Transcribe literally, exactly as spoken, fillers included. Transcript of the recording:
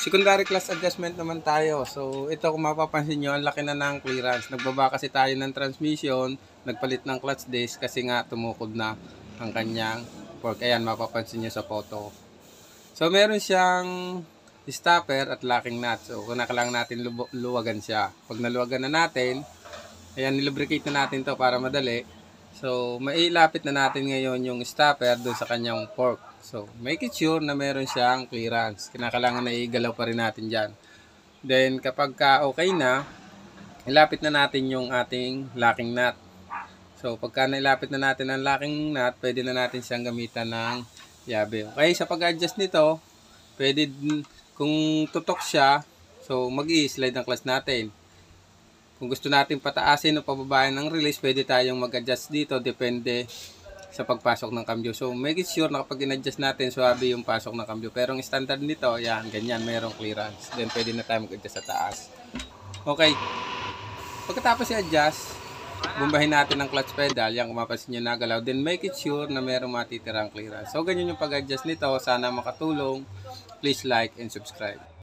secondary class adjustment naman tayo. So, ito kung mapapansin nyo, ang laki na ng clearance. Nagbaba kasi tayo ng transmission, nagpalit ng clutch disc kasi nga tumukod na ang kanyang fork. Ayan, mapapansin nyo sa photo. So, meron siyang stopper at locking nut. So, kailangan natin luwagan siya. Pag naluwagan na natin, ayan, nilubricate na natin to para madali. So, mailapit na natin ngayon yung stopper doon sa kanyang fork. So, make it sure na meron siyang clearance. Kinakailangan na igalaw pa rin natin dyan. Then, kapag ka okay na, ilapit na natin yung ating locking nut. So, pagka nailapit na natin ang locking nut, pwede na natin siyang gamitan ng yabe. Okay, sa pag-adjust nito, pwede, kung tutok siya, so mag-i-slide ang clutch natin. Kung gusto natin pataasin o pababain ng release, pwede tayong mag-adjust dito, depende sa pagpasok ng cambio. So, make it sure na kapag in-adjust natin, suwabe yung pasok ng cambio. Pero ang standard nito, yan, ganyan, mayroong clearance. Then, pwede na tayo mag-adjust sa taas. Okay. Pagkatapos i-adjust, bumbahin natin ang clutch pedal. Yan, kung mapasin nyo nagalaw. Then, make it sure na mayroong matitirang clearance. So, ganyan yung pag-adjust nito. Sana makatulong. Please like and subscribe.